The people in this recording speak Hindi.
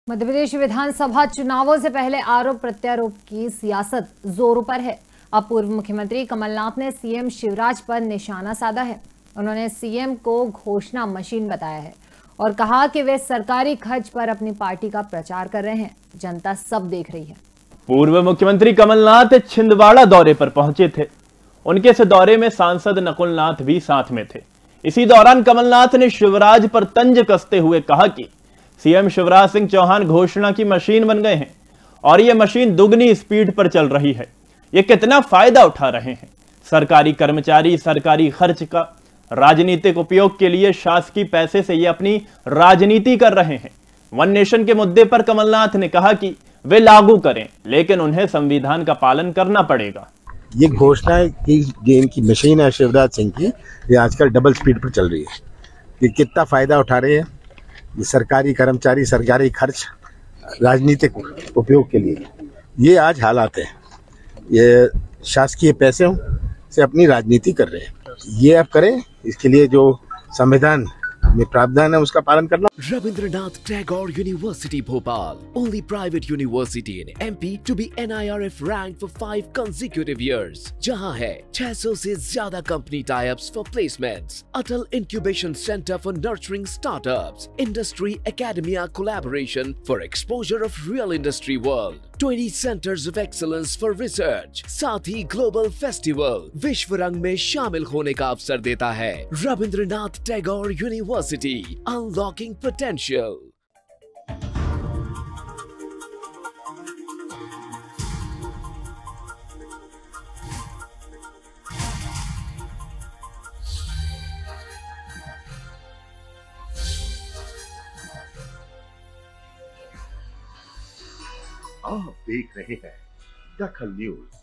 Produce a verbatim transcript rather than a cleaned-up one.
मध्य प्रदेश विधानसभा चुनावों से पहले आरोप प्रत्यारोप की सियासत जोरों पर है। अब पूर्व मुख्यमंत्री कमलनाथ ने सीएम शिवराज पर निशाना साधा है। उन्होंने सीएम को घोषणा मशीन बताया है और कहा कि वे सरकारी खर्च पर अपनी पार्टी का प्रचार कर रहे हैं। जनता सब देख रही है। पूर्व मुख्यमंत्री कमलनाथ छिंदवाड़ा दौरे पर पहुंचे थे। उनके इस दौरे में सांसद नकुलनाथ भी साथ में थे। इसी दौरान कमलनाथ ने शिवराज पर तंज कसते हुए कहा कि सीएम शिवराज सिंह चौहान घोषणा की मशीन बन गए हैं और यह मशीन दुगनी स्पीड पर चल रही है। ये कितना फायदा उठा रहे हैं। सरकारी कर्मचारी सरकारी खर्च का राजनीतिक उपयोग के लिए शासकीय पैसे से ये अपनी राजनीति कर रहे हैं। वन नेशन के मुद्दे पर कमलनाथ ने कहा कि वे लागू करें, लेकिन उन्हें संविधान का पालन करना पड़ेगा। ये घोषणा की गेम की मशीन है शिवराज सिंह की, ये आजकल डबल स्पीड पर चल रही है। ये कितना फायदा उठा रहे हैं। ये सरकारी कर्मचारी सरकारी खर्च राजनीतिक उपयोग के लिए, ये आज हालात है। ये शासकीय पैसे से अपनी राजनीति कर रहे हैं। ये अब करें, इसके लिए जो संविधान में प्रावधान है उसका पालन करना। Rabindranath Tagore University Bhopal, only private university in M P to be N I R F ranked for five consecutive years, जहां है छह सौ से ज्यादा company tie-ups for placements, Atal Incubation Center for nurturing startups, Industry Academia collaboration for exposure of real industry world, twenty centers of excellence for research, साथ ही global festival विश्व रंग में शामिल होने का अवसर देता है। Rabindranath Tagore University, unlocking potential. आप देख रहे हैं दखल न्यूज।